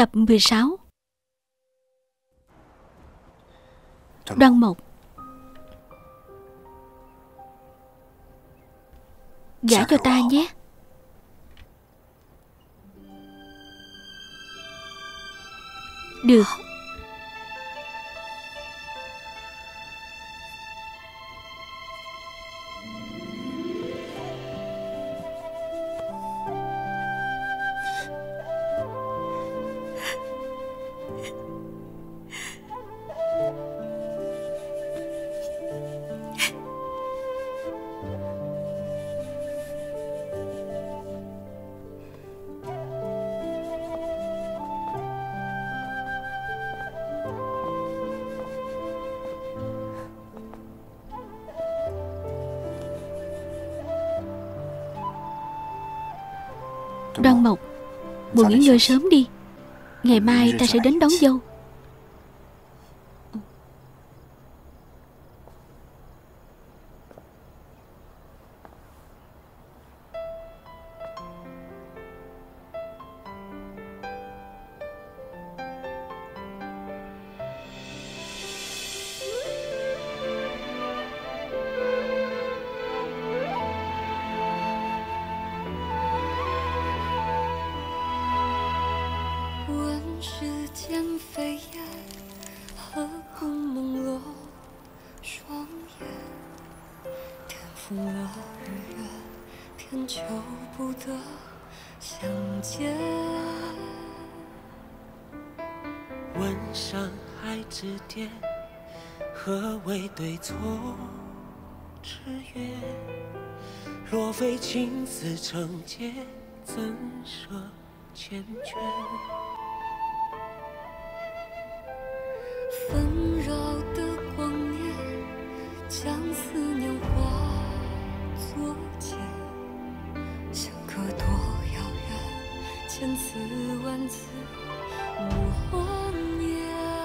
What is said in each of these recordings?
Tập 16. Đoan Mộc, gả cho ta nhé. Được. Đoan Mộc, buổi nghỉ ngơi sớm đi. Ngày mai ta sẽ đến đón dâu. 何谓对错之约？若非情丝成结，怎舍缱绻？纷扰的光年，将思念化作茧，相隔多遥远，千次万次默念。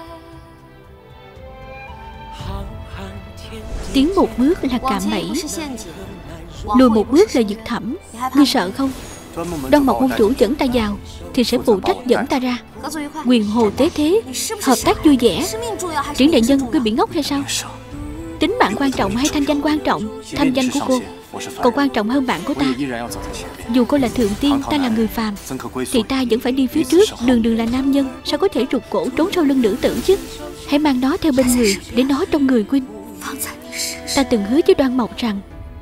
Tiến một bước là cạm bẫy, lùi một bước là vực thẳm. Ngươi sợ không? Đoan Mộc môn chủ dẫn ta vào thì sẽ phụ trách dẫn ta ra. Quyền hồ tế thế, hợp tác vui vẻ. Triển đại nhân, ngươi bị ngốc hay sao? Tính mạng quan trọng hay thanh danh quan trọng? Thanh danh của cô còn quan trọng hơn bạn của ta. Dù cô là thượng tiên, ta là người phàm, thì ta vẫn phải đi phía trước. Đường đường là nam nhân, sao có thể rụt cổ trốn sau lưng nữ tử chứ? Hãy mang nó theo bên người, để nó trong người huynh. Ta từng hứa với Đoan Mộc rằng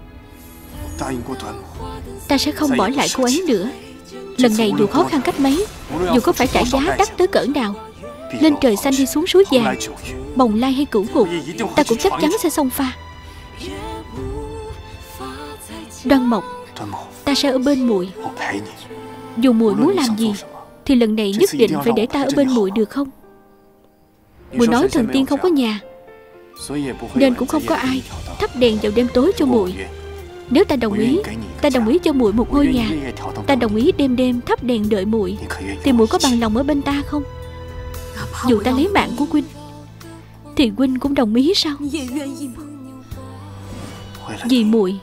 ta sẽ không bỏ lại cô ấy nữa. Lần này dù khó khăn cách mấy, dù có phải trả giá đắt tới cỡ nào, lên trời xanh hay xuống suối vàng, bồng lai hay cửu ngục, ta cũng chắc chắn sẽ xông pha. Đoan Mộc, ta sẽ ở bên muội. Dù muội muốn làm gì thì lần này nhất định phải để ta ở bên muội, được không? Muội nói thần tiên không có nhà, nên cũng không có ai thắp đèn vào đêm tối cho muội. Nếu ta đồng ý cho muội một ngôi nhà, ta đồng ý đêm đêm thắp đèn đợi muội, thì muội có bằng lòng ở bên ta không? Dù ta lấy mạng của huynh, thì huynh cũng đồng ý sao? Vì muội,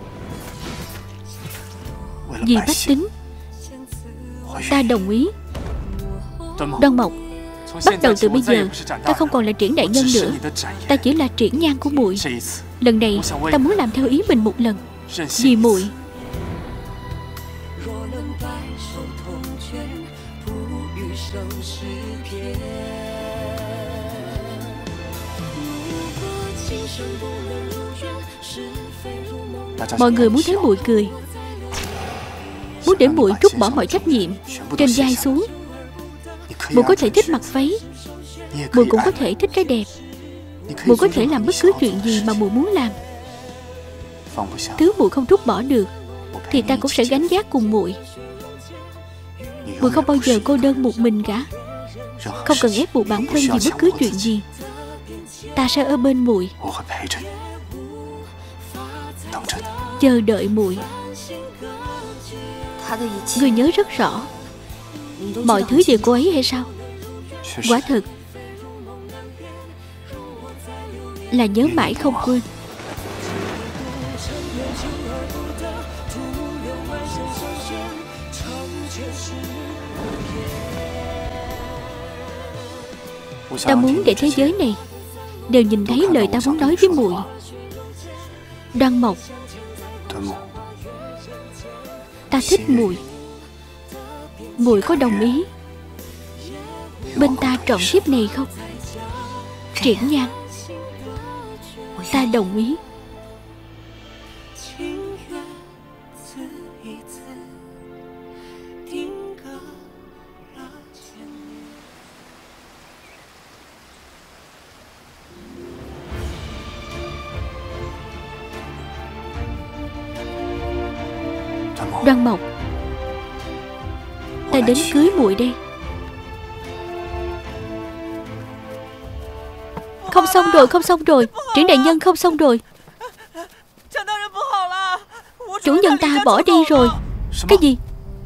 vì bách tính, ta đồng ý. Đoan Mộc, bắt đầu từ bây giờ, ta không còn là Triển đại nhân nữa. Ta chỉ là Triển nhan của muội. Lần này ta muốn làm theo ý mình một lần, vì muội. Mọi người muốn thấy muội cười, muốn để muội trút bỏ mọi trách nhiệm trên vai xuống. Muội có thể thích mặc váy, muội cũng có thể thích cái đẹp. Muội có thể làm bất cứ chuyện gì mà muội muốn làm. Thứ muội không trút bỏ được thì ta cũng sẽ gánh vác cùng muội. Muội không bao giờ cô đơn một mình cả. Không cần ép buộc bản thân vì bất cứ chuyện gì. Ta sẽ ở bên muội, chờ đợi muội. Ngươi nhớ rất rõ mọi thứ về cô ấy hay sao? Quả thật là nhớ mãi không quên. Ta muốn để thế giới này đều nhìn thấy lời ta muốn nói với muội. Đoan Mộc, ta thích muội. Muội có đồng ý bên ta trọn kiếp này không? Triển Nhan, ta đồng ý. Đoan Mộc, ta đến cưới muội đây. Không xong rồi, không xong rồi. Triển đại nhân, không xong rồi. Chủ nhân ta bỏ đi rồi. Cái gì?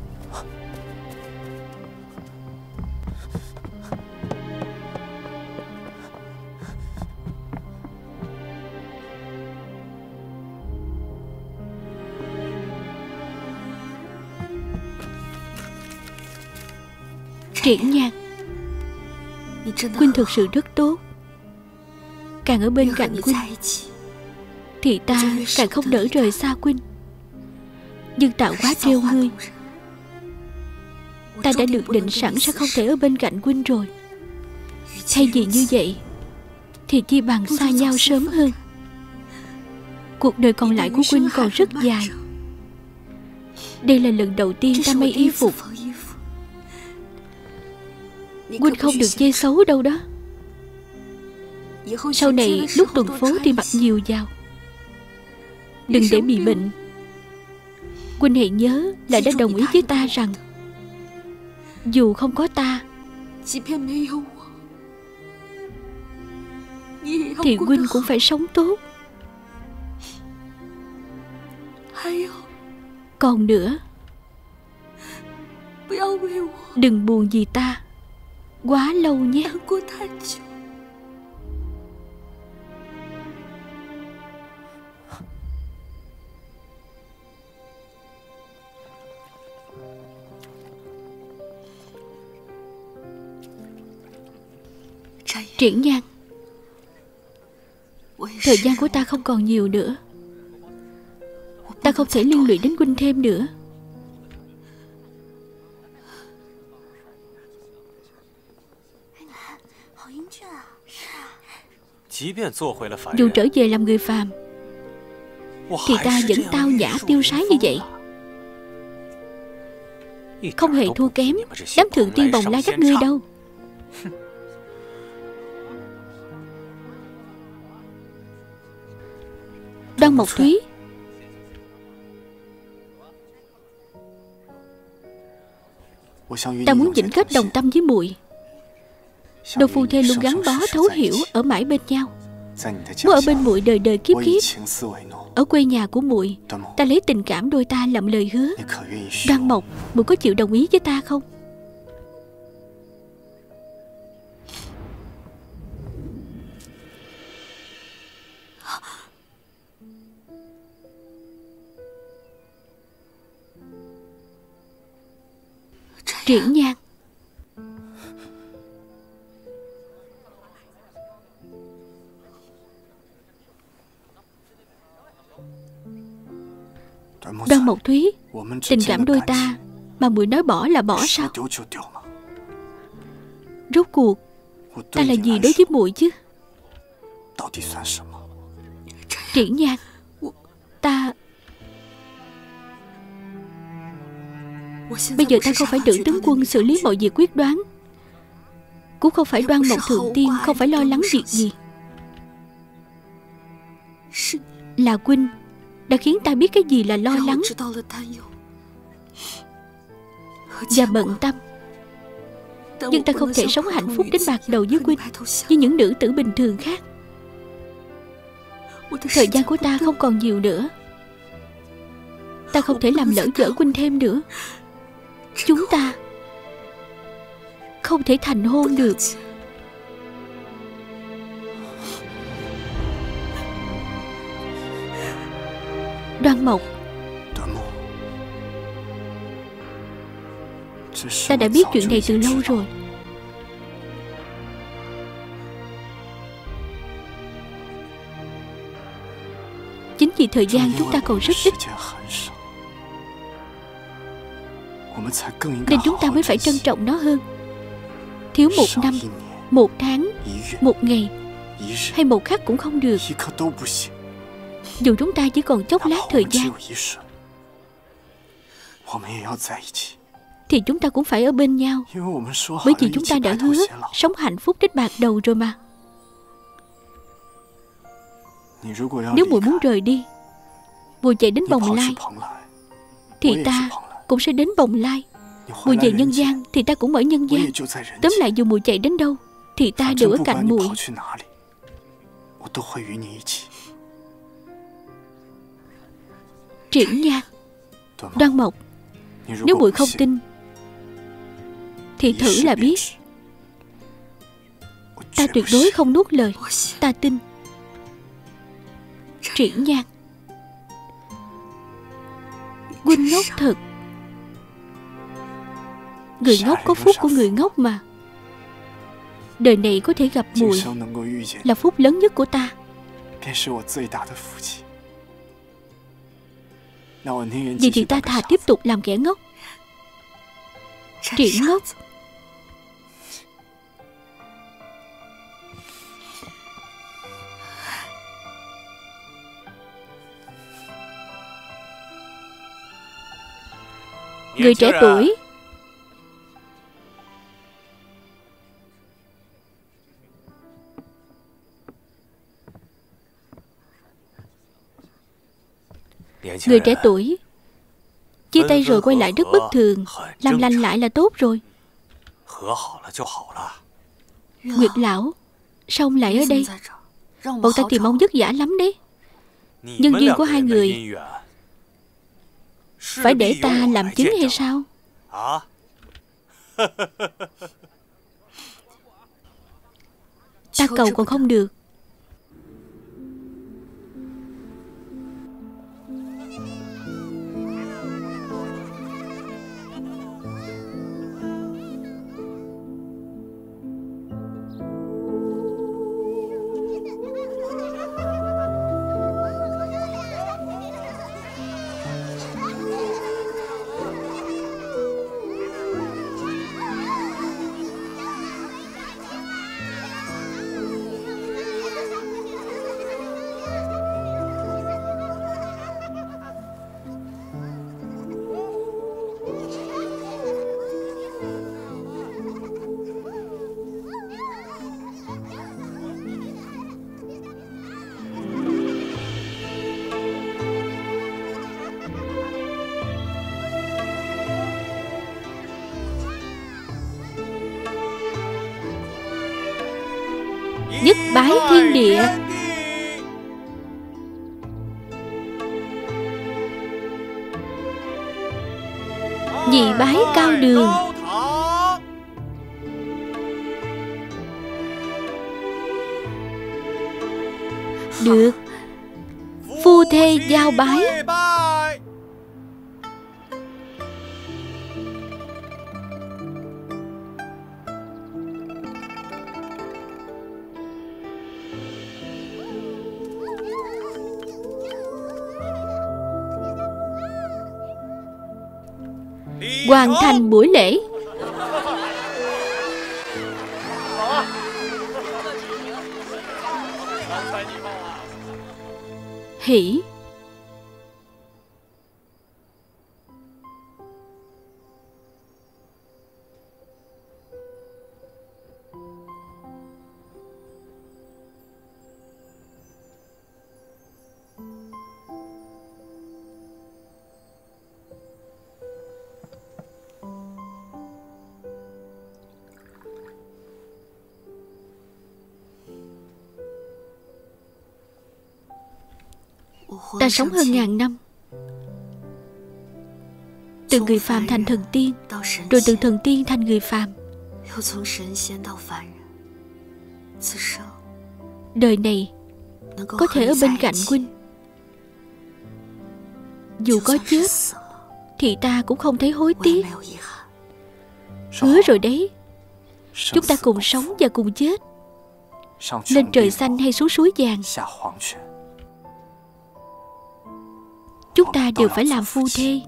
Triển Nhan, Quynh thực sự rất tốt. Càng ở bên cạnh Quynh thì ta càng không nỡ rời xa Quynh. Nhưng tạo quá trêu ngươi. Ta đã được định sẵn sẽ không thể ở bên cạnh Quynh rồi. Thay vì như vậy thì chi bằng xa nhau sớm hơn. Cuộc đời còn lại của Quynh còn rất dài. Đây là lần đầu tiên ta may y phục. Quynh không được chê xấu đâu đó. Sau này lúc tuần phố thì mặc nhiều vào. Đừng để bị bệnh. Quynh hãy nhớ là đã đồng ý với ta rằng dù không có ta thì Quynh cũng phải sống tốt. Còn nữa, đừng buồn vì ta quá lâu nhé. Triển Nhan, thời gian của ta không còn nhiều nữa. Ta không thể liên lụy đến Quynh thêm nữa. Dù trở về làm người phàm thì ta vẫn tao nhã tiêu sái như vậy, không hề thua kém đám thượng tiên bồng lai các ngươi đâu. Đoan Mộc Thúy, ta muốn vĩnh kết đồng tâm với muội. Đôi phu thê luôn gắn bó thấu hiểu ở mãi bên nhau. Muốn ở bên muội đời đời kiếp kiếp. Ở quê nhà của muội, ta lấy tình cảm đôi ta làm lời hứa. Đoan Mộc, muội có chịu đồng ý với ta không? Triển Nhan, Đoan Mộc Thúy, tình cảm đôi ta mà muội nói bỏ là bỏ sao? Rốt cuộc ta là gì đối với muội chứ? Triển Nhan, ta... Bây giờ ta không phải Nữ tướng quân xử lý mọi việc quyết đoán, cũng không phải Đoan Mộc thượng tiên không phải lo lắng việc gì. Là Quynh đã khiến ta biết cái gì là lo lắng và bận tâm. Nhưng ta không thể sống hạnh phúc đến bạc đầu với Quynh như những nữ tử bình thường khác. Thời gian của ta không còn nhiều nữa. Ta không thể làm lỡ dở Quynh thêm nữa. Chúng ta không thể thành hôn được. Đoan Mộc, ta đã biết chuyện này từ lâu rồi. vì thời gian chúng ta còn rất ít, nên chúng ta mới phải trân trọng nó hơn. Thiếu một năm, một tháng, một ngày hay một khắc cũng không được. Dù chúng ta chỉ còn chốc lát thời gian, thì chúng ta cũng phải ở bên nhau. Bởi vì chúng ta đã hứa sống hạnh phúc đến bạc đầu rồi mà. Nếu muội muốn rời đi, muội chạy đến Bồng Lai, thì ta cũng sẽ đến Bồng Lai. Muội về nhân gian thì ta cũng ở nhân gian. Tóm lại dù muội chạy đến đâu thì ta đều ở cạnh muội. Triển Nhan, Đoan Mộc, nếu muội không tin thì thử là biết. Ta tuyệt đối không nuốt lời. Ta tin. Triển Nhan, huynh ngốc thật. Người ngốc có phúc của người ngốc mà. Đời này có thể gặp muội là phúc lớn nhất của ta. Vậy thì ta thà tiếp tục làm kẻ ngốc. Triển ngốc. Người trẻ tuổi, người trẻ tuổi, chia tay rồi quay lại rất bất thường. Làm lành lại là tốt rồi. Nguyệt lão, sao ông lại ở đây? Bọn ta tìm ông vất vả lắm đấy. Nhân duyên của hai người phải để ta làm chứng hay sao? Ta cầu còn không được. Nhất bái thiên địa. Nhị bái cao đường. Được. Phu thê giao bái. Hoàn thành buổi lễ. Hỷ. Ta sống hơn 1000 năm, từ người phàm thành thần tiên, rồi từ thần tiên thành người phàm. Đời này có thể ở bên cạnh huynh, dù có chết thì ta cũng không thấy hối tiếc. Hứa rồi đấy, chúng ta cùng sống và cùng chết, lên trời xanh hay xuống suối vàng. chúng ta đều phải làm phu thê.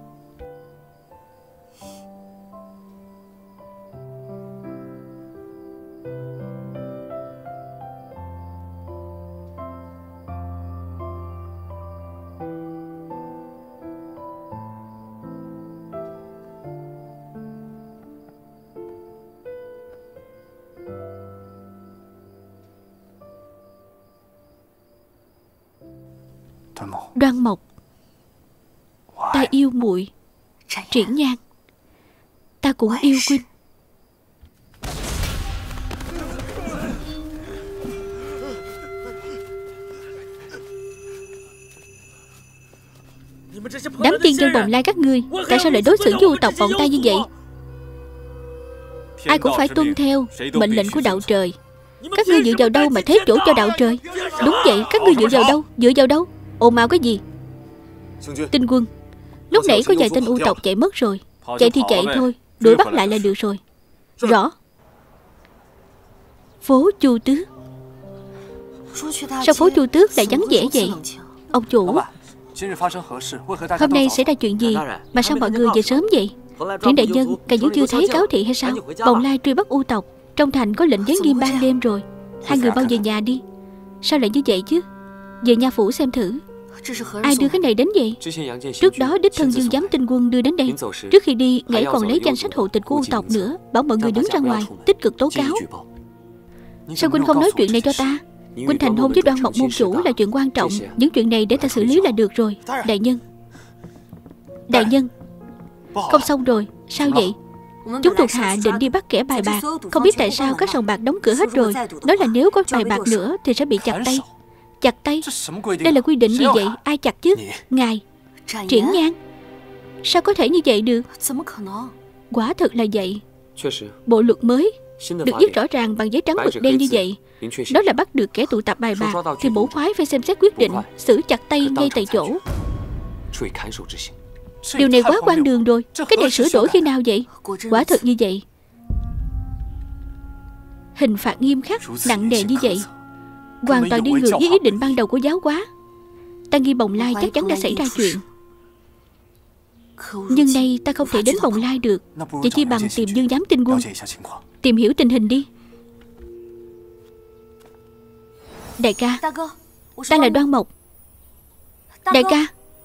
Đoan Mộc, ta yêu muội. Triển Nhan, ta cũng yêu huynh. Đám tiên dân Bồng Lai các ngươi, tại sao lại đối xử với U tộc bọn ta như vậy? Ai cũng phải tuân theo mệnh lệnh của đạo trời. Các ngươi dựa vào đâu mà thế chỗ cho đạo trời? Đúng vậy, các ngươi dựa vào đâu? Dựa vào đâu? Ồn ào cái gì? Tinh quân, lúc nãy có vài tên U tộc chạy mất rồi. Chạy thì chạy thôi, đuổi bắt lại là được rồi. Rõ. Phố Chu Tước. Sao phố Chu Tước lại vắng vẻ vậy? Ông chủ, hôm nay xảy ra chuyện gì mà sao mọi người về sớm vậy? Triển đại nhân, càng vẫn chưa thấy cáo thị hay sao? Bồng Lai truy bắt U tộc, trong thành có lệnh giới nghiêm ban đêm rồi. Hai người mau về nhà đi. Sao lại như vậy chứ? Về nhà phủ xem thử. Ai đưa cái này đến vậy? Trước đó đích thân Dương giám Tinh quân đưa đến đây. Trước khi đi, ngài còn lấy danh sách hộ tịch của U tộc nữa, bảo mọi người đứng ra ngoài tích cực tố cáo. Sao huynh không nói chuyện này cho ta? Huynh thành hôn với Đoan Mộc môn chủ là chuyện quan trọng. Những chuyện này để ta xử lý là được rồi. Đại nhân, đại nhân, không xong rồi. Sao vậy? Chúng thuộc hạ định đi bắt kẻ bài bạc, không biết tại sao các sòng bạc đóng cửa hết rồi. Nói là nếu có bài bạc nữa thì sẽ bị chặt tay. Chặt tay? Đây là quy định gì vậy? Ai chặt chứ? Ngài Triển Nhan, sao có thể như vậy được? Quả thật là vậy. Bộ luật mới được viết rõ ràng bằng giấy trắng mực đen như vậy. Đó là bắt được kẻ tụ tập bài bạc thì bổ khoái phải xem xét quyết định xử chặt tay ngay tại chỗ. Điều này quá hoang đường rồi. Cái này sửa đổi khi nào vậy? Quả thật như vậy. Hình phạt nghiêm khắc, nặng nề như vậy, hoàn toàn đi ngược với ý định ban đầu của giáo hóa. Ta nghi Bồng Lai chắc chắn đã xảy ra chuyện. Nhưng nay ta không thể đến Bồng Lai được. Vậy chi bằng tìm Dương giám Tinh quân, tìm hiểu tình hình đi. Đại ca, ta là Đoan Mộc. Đại ca.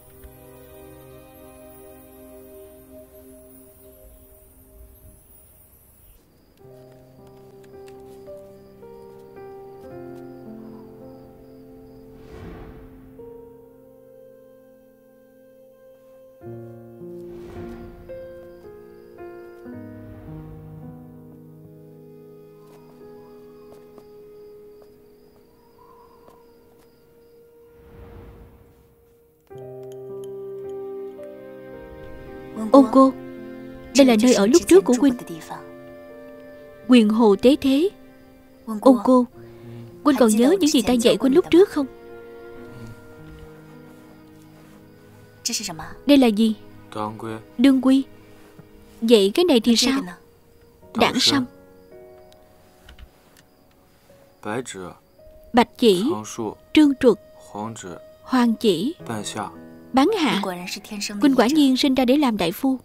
Ôn cô, đây là nơi ở lúc trước của huynh. Quyền Hồ Tế Thế. Ôn cô, huynh còn nhớ những gì ta dạy huynh lúc trước không? Đây là gì? Đương quy. Vậy cái này thì sao? Đảng sâm, bạch chỉ, trương truật, hoàng chỉ, bán hạ. Huynh quả nhiên sinh ra để làm đại phu.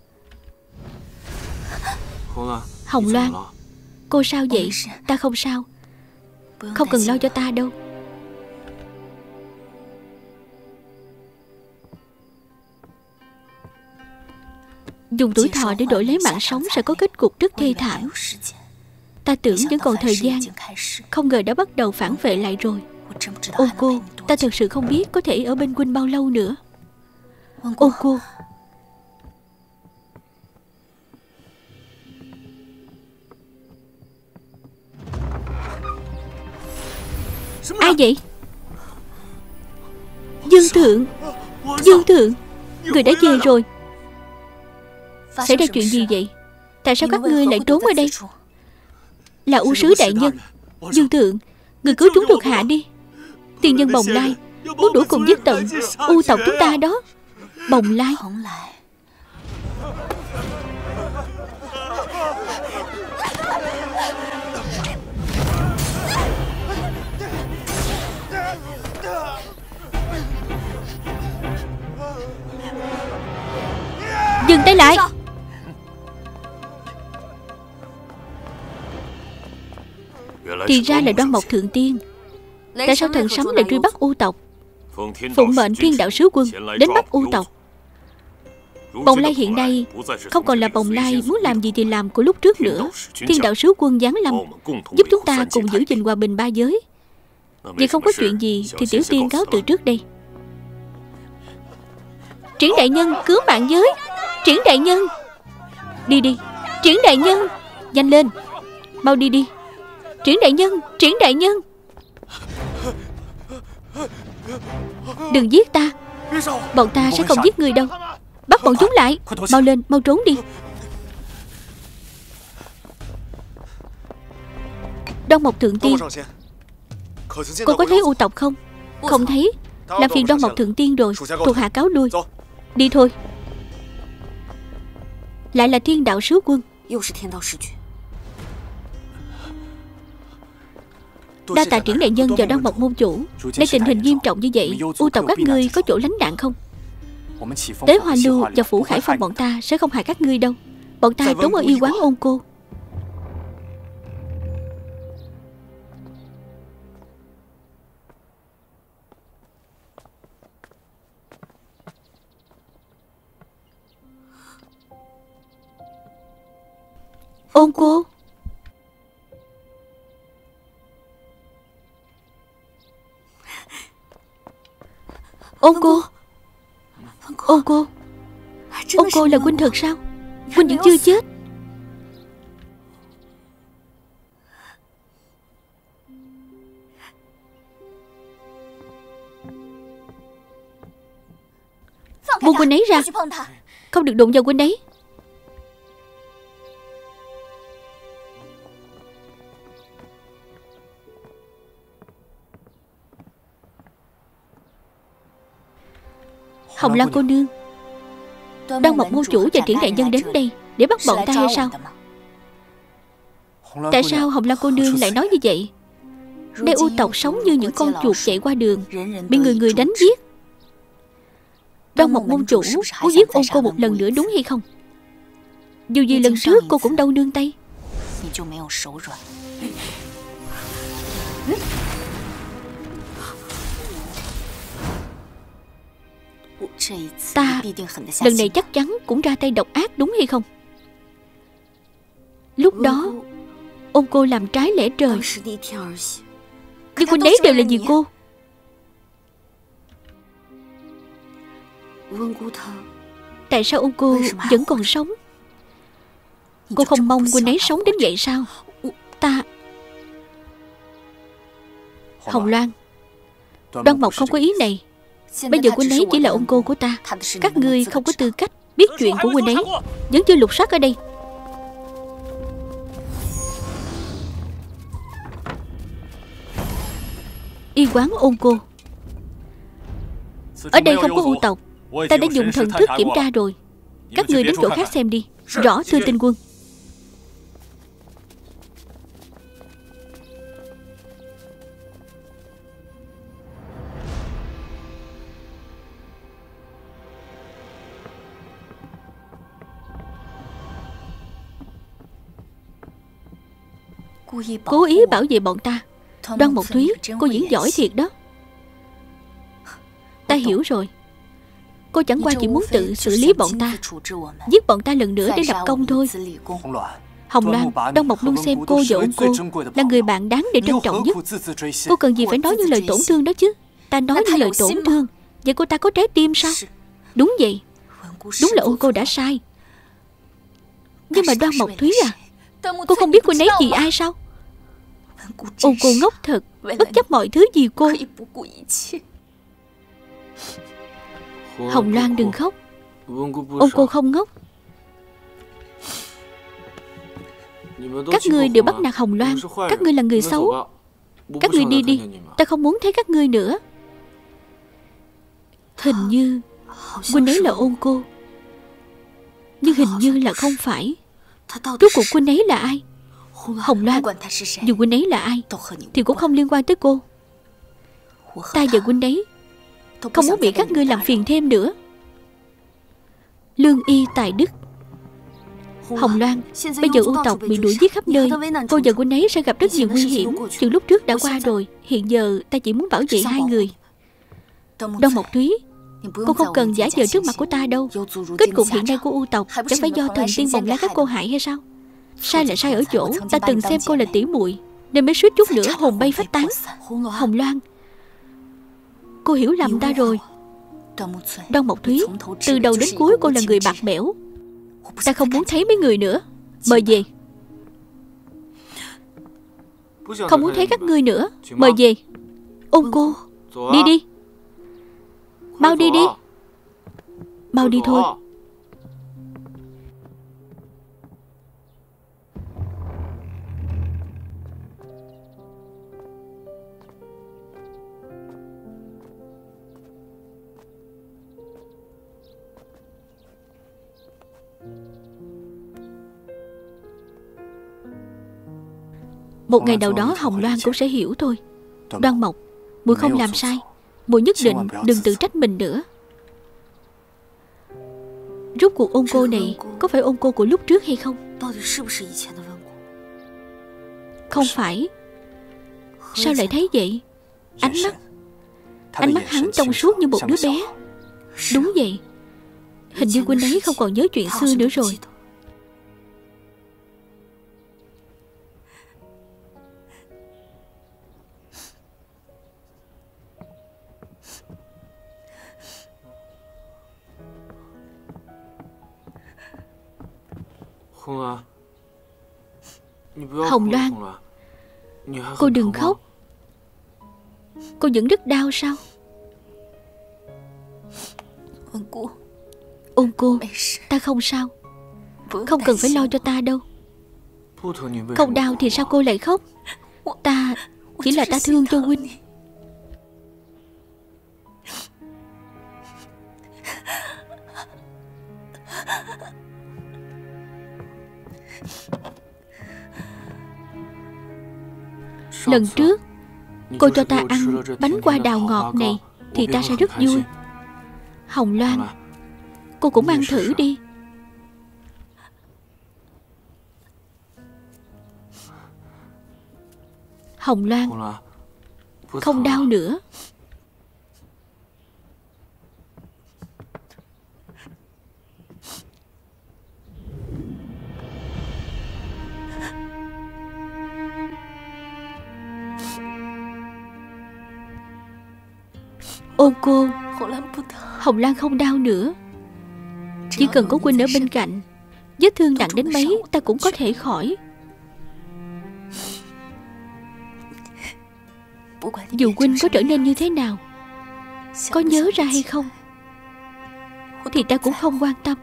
Hồng Loan, cô sao vậy? Ta không sao. Không cần lo cho ta đâu. Dùng tuổi thọ để đổi lấy mạng sống sẽ có kết cục rất thê thảm. Ta tưởng vẫn còn thời gian, không ngờ đã bắt đầu phản vệ lại rồi. Ôn cô, ta thật sự không biết có thể ở bên huynh bao lâu nữa. Ôn cô. Ai vậy? Dương Thượng. Dương Thượng, người đã về rồi. Xảy ra chuyện gì vậy? Tại sao các ngươi lại trốn ở đây? Là U sứ đại nhân. Dương Thượng, người cứu chúng thuộc hạ đi. Tiên nhân Bồng Lai muốn đuổi cùng giết tận U tộc chúng ta đó. Bồng Lai. quay lại. Thì ra là Đoan Mộc Thượng Tiên. Tại sao thần sấm lại truy bắt U tộc? Phụng mệnh Thiên Đạo Sứ Quân đến bắt U tộc. Bồng Lai hiện nay không còn là Bồng Lai muốn làm gì thì làm của lúc trước nữa. Thiên Đạo Sứ Quân giáng lâm, giúp chúng ta cùng giữ gìn hòa bình ba giới. Vì không có chuyện gì thì Tiểu Tiên cáo từ trước đây. Triển đại nhân cứu mạng giới. Triển đại nhân, đi đi. Triển đại nhân, nhanh lên, mau đi đi. Triển đại nhân, Triển đại nhân, đừng giết ta. Bọn ta sẽ không giết người đâu. Bắt bọn chúng lại. Mau lên, mau trốn đi. Đoan Mộc Thượng Tiên, cô có thấy U tộc không? Không thấy. Làm phiền Đoan Mộc Thượng Tiên rồi. Thuộc hạ cáo lui. Đi thôi. Lại là Thiên Đạo Sứ Quân. Đa tạ Triển đại nhân và Đoan Mộc môn chủ.ในtình hình nghiêm trọng như vậy, U tộc các ngươi có chỗ lánh nạn không? Tế Hoa Lưu và Phủ Khải Phong bọn ta sẽ không hại các ngươi đâu. Bọn ta trốn ở y quán Ôn Cô. Ôn Cô, Ôn Cô, Ôn Cô, Ôn Cô là huynh thật sao? Huynh vẫn chưa chết. Buông huynh ấy ra. Không được đụng vào huynh ấy. Hồng Lan cô nương, Đoan Mộc môn chủ và Triển đại nhân đến đây để bắt bọn ta hay sao? Tại sao Hồng Lan cô nương lại nói như vậy? Đây U tộc sống như những con chuột chạy qua đường, bị người người đánh giết. Đoan Mộc môn chủ muốn giết Ôn Cô một lần nữa đúng hay không? Dù gì lần trước cô cũng đâu nương tay. Ta lần này chắc chắn cũng ra tay độc ác đúng hay không? Lúc đó Ôn Cô làm trái lẽ trời, nhưng huynh ấy đều là vì cô. Tại sao Ôn Cô vẫn còn sống? Cô không mong huynh ấy sống đến vậy sao? Ta... Hồng Loan, Đoan Mộc không có ý này. Bây giờ huynh ấy chỉ là Ôn Cô của ta. Các ngươi không có tư cách biết chuyện của huynh ấy. Vẫn chưa lục soát ở đây. Y quán Ôn Cô. Ở đây không có U tộc. Ta đã dùng thần thức kiểm tra rồi. Các ngươi đến chỗ khác xem đi. Rõ thưa tinh quân. Cố ý bảo vệ bọn ta. Đoan Mộc Thúy, cô diễn giỏi thiệt đó. Ta hiểu rồi. Cô chẳng qua chỉ muốn tự xử lý bọn ta, giết bọn ta lần nữa để lập công thôi. Hồng Loan, Đoan Mộc luôn xem cô và Ôn Cô là người bạn đáng để trân trọng nhất. Cô cần gì phải nói những lời tổn thương đó chứ? Ta nói những lời tổn thương, vậy cô ta có trái tim sao? Đúng vậy. Đúng là Ôn Cô đã sai. Nhưng mà Đoan Mộc Thúy à, cô không biết huynh ấy vì ai sao? Ôn Cô ngốc thật, bất chấp mọi thứ vì cô. Hồng Loan đừng khóc. Ôn Cô không ngốc. Các ngươi đều bắt nạt Hồng Loan. Các ngươi là người xấu. Các ngươi đi đi. Ta không muốn thấy các ngươi nữa. Hình như huynh ấy là Ôn Cô, nhưng hình như là không phải. Rốt cuộc huynh ấy là ai? Hồng Loan, dù huynh ấy là ai thì cũng không liên quan tới cô. Ta và huynh ấy không muốn bị các ngươi làm phiền thêm nữa. Lương y tài đức, Hồng Loan, bây giờ U tộc bị đuổi giết khắp nơi, cô và cô ấy sẽ gặp rất nhiều nguy hiểm. Chuyện lúc trước đã qua rồi, hiện giờ ta chỉ muốn bảo vệ hai người. Đông Mộc Thúy, cô không cần giả vờ trước mặt của ta đâu. Kết cục hiện nay của U tộc chẳng phải do thần tiên bồng lá các cô hại hay sao? Sai là sai ở chỗ ta từng xem cô là tỉ muội nên mới suýt chút nữa hồn bay phách tán. Hồng Loan, cô hiểu lầm ta rồi. Đông Mộc Thúy, từ đầu đến cuối cô là người bạc bẽo. Ta không muốn thấy mấy người nữa. Mời về. Không muốn thấy các ngươi nữa. Mời về. Ôn cô, đi đi. Mau đi đi. Mau đi thôi. Một ngày nào đó Hồng Loan cũng sẽ hiểu thôi. Đoan Mộc, muội không làm sai. Muội nhất định đừng tự trách mình nữa. Rốt cuộc Ôn cô này có phải Ôn cô của lúc trước hay không? Không phải. Sao lại thấy vậy? Ánh mắt hắn trong suốt như một đứa bé. Đúng vậy. Hình như huynh ấy không còn nhớ chuyện xưa nữa rồi. Hồng Loan, cô đừng khóc. Cô vẫn rất đau sao? Ôn cô, ta không sao. Không cần phải lo cho ta đâu. Không đau thì sao cô lại khóc? Ta chỉ là ta thương cho huynh. Lần trước cô cho ta ăn bánh hoa đào ngọt này thì ta sẽ rất vui. Hồng Loan, cô cũng ăn thử đi. Hồng Loan, không đau nữa. Ôn cô, Hồng Loan không đau nữa. Chỉ cần có huynh ở bên cạnh, vết thương nặng đến mấy ta cũng có thể khỏi. Dù huynh có trở nên như thế nào, có nhớ ra hay không thì ta cũng không quan tâm.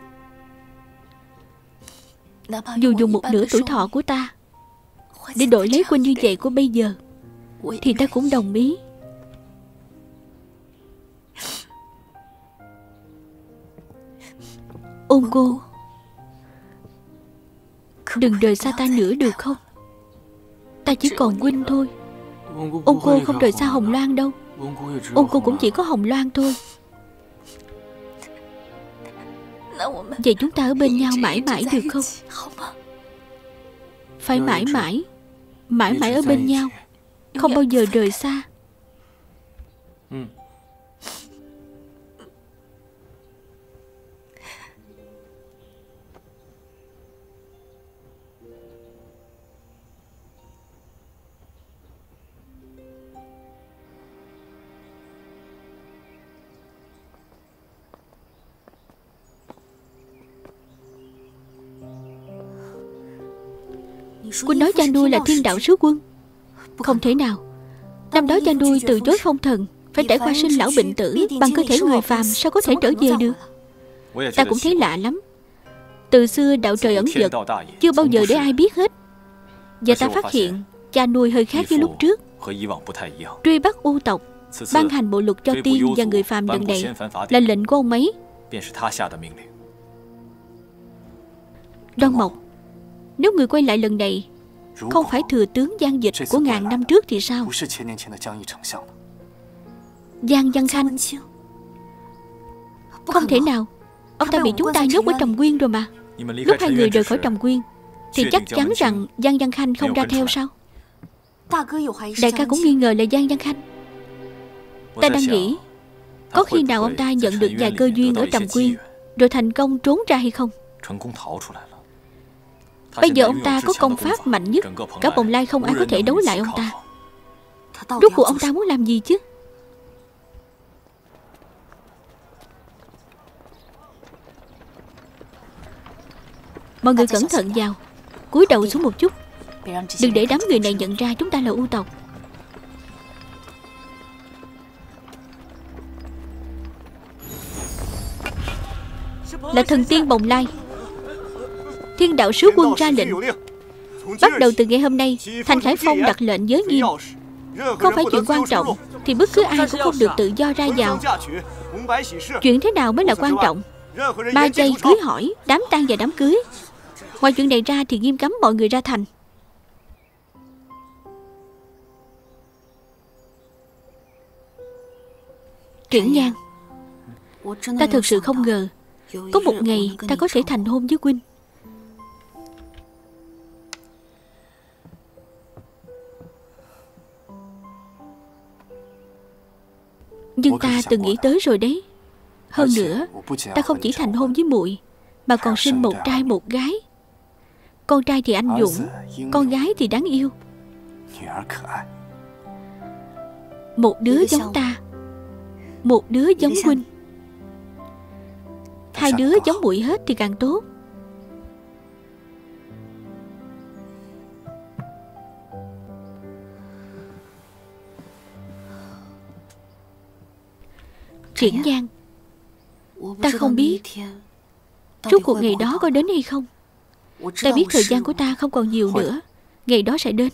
Dù dùng một nửa tuổi thọ của ta để đổi lấy huynh như vậy của bây giờ thì ta cũng đồng ý. Ôn cô, đừng rời xa ta nữa được không? Ta chỉ còn huynh thôi. Ôn cô không rời xa Hồng Loan đâu. Ôn cô cũng chỉ có Hồng Loan thôi. Vậy chúng ta ở bên nhau mãi mãi được không? Phải mãi mãi, mãi mãi ở bên nhau, không bao giờ rời xa. Huynh nói cha nuôi là thiên đạo sứ quân. Không thể nào. Năm đó cha nuôi từ chối phong thần, phải trải qua sinh lão bệnh tử, bằng cơ thể người phàm sao có thể trở về được? Ta cũng thấy lạ lắm. Từ xưa đạo trời ẩn dật, chưa bao giờ để ai biết hết. Và ta phát hiện cha nuôi hơi khác với lúc trước. Truy bắt U tộc, ban hành bộ luật cho tiên và người phàm lần này là lệnh của ông ấy. Đoan Mộc, nếu người quay lại lần này không phải thừa tướng Giang Dịch của ngàn năm trước thì sao? Giang Văn Khanh. Không thể nào. Ông ta bị chúng ta nhốt ở Trầm Nguyên rồi mà. Lúc hai người rời khỏi Trầm Quyên thì chắc chắn rằng Giang Văn Khanh không ra theo sao? Đại ca cũng nghi ngờ là Giang Văn Khanh. Ta đang nghĩ có khi nào ông ta nhận được vài cơ duyên ở Trầm Quyên rồi thành công trốn ra hay không? Bây giờ ông ta có công pháp mạnh nhất, cả Bồng Lai không ai có thể đấu lại ông ta. Rốt cuộc ông ta muốn làm gì chứ? Mọi người cẩn thận vào, cúi đầu xuống một chút, đừng để đám người này nhận ra chúng ta là U tộc. Là thần tiên Bồng Lai. Thiên đạo sứ quân ra lệnh, bắt đầu từ ngày hôm nay, Thành Khải Phong đặt lệnh giới nghiêm. Không phải chuyện quan trọng thì bất cứ ai cũng không được tự do ra vào. Chuyện thế nào mới là quan trọng? 3 giây cưới hỏi, đám tang và đám cưới. Ngoài chuyện này ra thì nghiêm cấm mọi người ra thành. Triển Nhan, ta thực sự không ngờ có một ngày ta có thể thành hôn với huynh. Nhưng ta từng nghĩ tới rồi đấy. Hơn nữa, ta không chỉ thành hôn với muội mà còn sinh một trai một gái. Con trai thì anh dũng, con gái thì đáng yêu. Một đứa giống ta, một đứa giống huynh. 2 đứa giống muội hết thì càng tốt. Triển Nhan, ta không biết rốt cuộc ngày đó có đến hay không. Ta biết thời gian của ta không còn nhiều nữa. Ngày đó sẽ đến.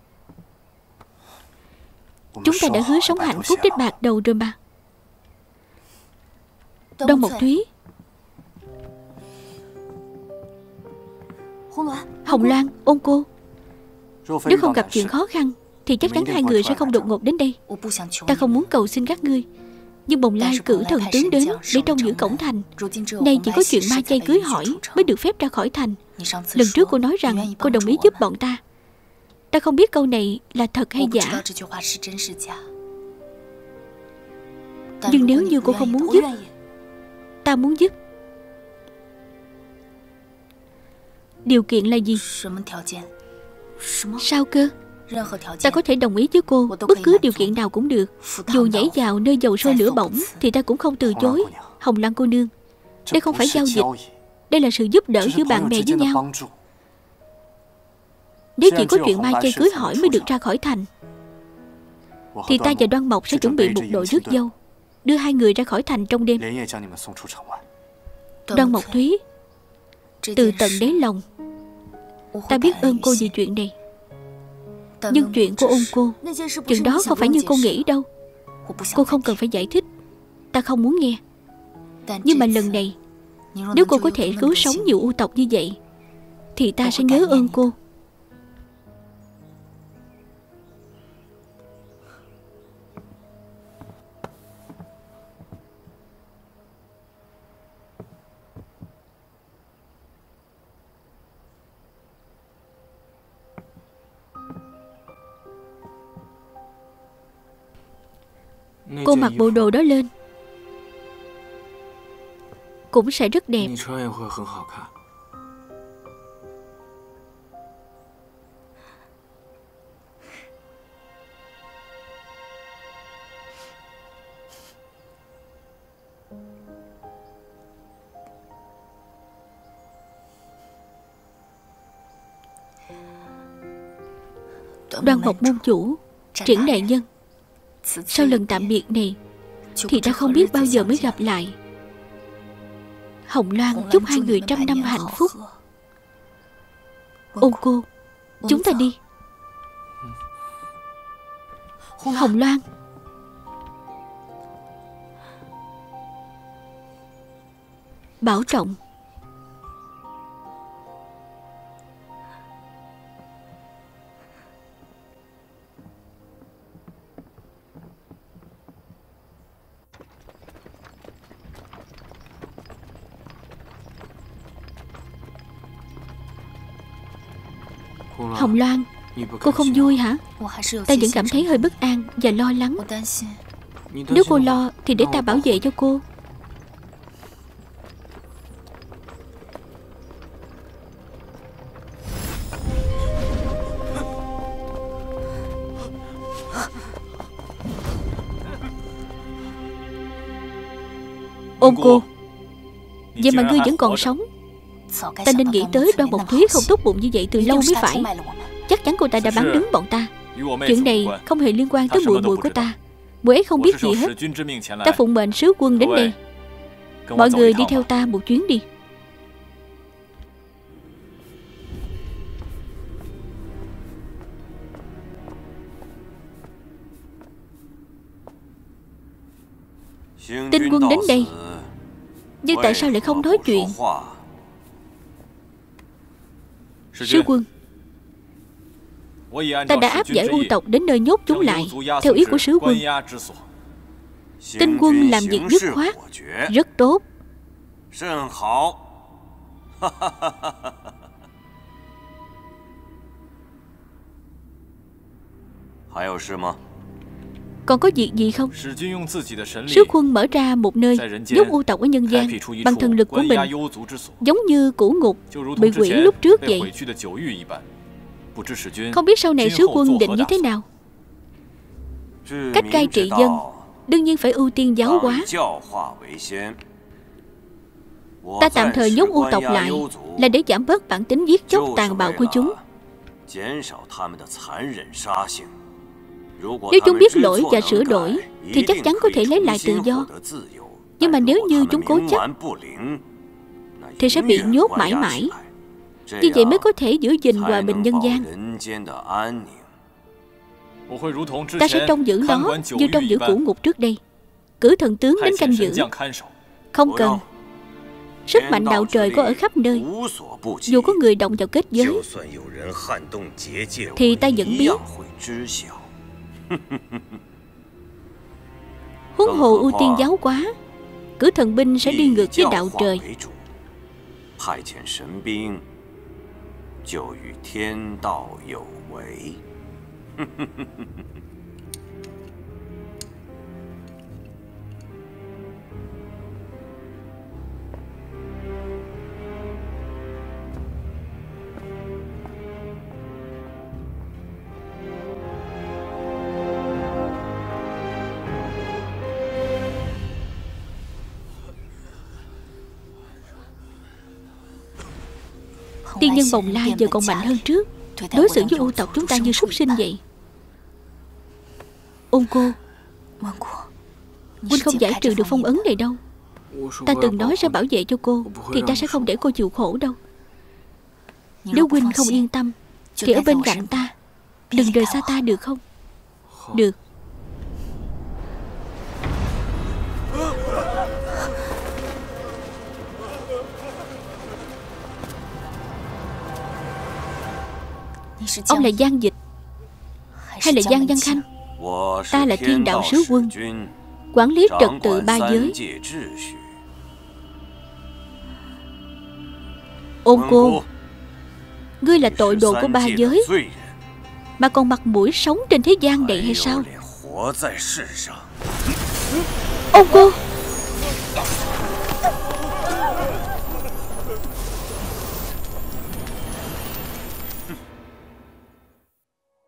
Chúng ta đã hứa sống hạnh phúc đến bạc đầu rồi mà. Đông Mộc Thúy, Hồng Loan, Ôn Cô, nếu không gặp chuyện khó khăn thì chắc chắn 2 người sẽ không đột ngột đến đây. Ta không muốn cầu xin các ngươi, nhưng Bồng Lai cử thần tướng đến để trông giữ cổng thành. Nay chỉ có chuyện ma chay cưới hỏi mới được phép ra khỏi thành. Lần trước cô nói rằng cô đồng ý giúp bọn ta. Ta không biết câu này là thật hay giả. Nhưng nếu như cô không muốn giúp, ta muốn giúp. Điều kiện là gì? Sao cơ? Ta có thể đồng ý với cô bất cứ điều kiện nào cũng được. Dù nhảy vào nơi dầu sôi lửa bỏng thì ta cũng không từ chối. Hồng Loan cô nương, đây không phải giao dịch, đây là sự giúp đỡ giữa bạn bè với nhau. Nếu chỉ có chuyện mai chay cưới hỏi mới được ra khỏi thành thì ta và Đoan Mộc sẽ chuẩn bị một đội rước dâu, đưa 2 người ra khỏi thành trong đêm. Đoan Mộc Thúy, từ tận đáy lòng ta biết ơn cô vì chuyện này. Nhưng chuyện của Ôn Cô, chuyện đó không phải như cô nghĩ đâu. Cô không cần phải giải thích, ta không muốn nghe. Nhưng mà lần này, nếu cô có thể cứu sống nhiều U tộc như vậy thì ta sẽ nhớ ơn cô. Cô mặc bộ đồ đó lên cũng sẽ rất đẹp. Đoan Mộc môn chủ, Triển đại nhân, sau lần tạm biệt này thì ta không biết bao giờ mới gặp lại. Hồng Loan chúc 2 người 100 năm hạnh phúc. Ôn Cô, chúng ta đi. Hồng Loan, bảo trọng. Hồng Loan, cô không vui hả? Ta vẫn cảm thấy hơi bất an và lo lắng. Nếu cô lo thì để ta bảo vệ cho cô. Ôn cô, vậy mà ngươi vẫn còn sống. Ta nên nghĩ tới Đoan Mộc Thúy không tốt bụng như vậy từ lâu mới phải. Chắc chắn cô ta đã bán đứng bọn ta. Chuyện này không hề liên quan tới muội muội của ta. Muội ấy không biết gì hết. Ta phụng mệnh sứ quân đến đây. Mọi người đi theo ta một chuyến đi. Tinh quân đến đây, nhưng tại sao lại không nói chuyện? Sứ quân, ta đã áp giải U tộc đến nơi nhốt chúng lại theo ý của sứ quân. Tinh quân làm việc dứt khoát, rất tốt. Còn có việc gì không? Sứ quân mở ra một nơi nhốt U tộc ở nhân gian bằng thần lực của mình, giống như cửu ngục bị quỷ lúc trước vậy. Không biết sau này sứ quân định như thế nào. Cách cai trị dân đương nhiên phải ưu tiên giáo hóa. Ta tạm thời nhốt U tộc lại là để giảm bớt bản tính giết chóc tàn bạo của chúng. Nếu chúng biết lỗi và sửa đổi thì chắc chắn có thể lấy lại tự do. Nhưng mà nếu như chúng cố chấp thì sẽ bị nhốt mãi mãi. Như vậy mới có thể giữ gìn hòa bình nhân gian. Ta sẽ trông giữ nó như trông giữ cửu ngục trước đây. Cử thần tướng đến canh giữ. Không cần. Sức mạnh đạo trời có ở khắp nơi. Dù có người động vào kết giới thì ta vẫn biết. Huống hồ ưu tiên giáo hóa, cử thần binh sẽ đi ngược với đạo trời. Tiên nhân Bồng Lai giờ còn mạnh hơn trước. Đối xử với U tộc chúng ta như súc sinh vậy. Ôn cô, huynh không giải trừ được phong ấn này đâu. Ta từng nói sẽ bảo vệ cho cô thì ta sẽ không để cô chịu khổ đâu. Nếu huynh không yên tâm thì ở bên cạnh ta, đừng rời xa ta được không? Được. Ông là Giang Dịch hay là Giang Văn Khanh? Ta là Thiên Đạo Sứ Quân, quản lý trật tự ba giới. Ôn cô, ngươi là tội đồ của ba giới mà còn mặt mũi sống trên thế gian này hay sao? Ôn cô.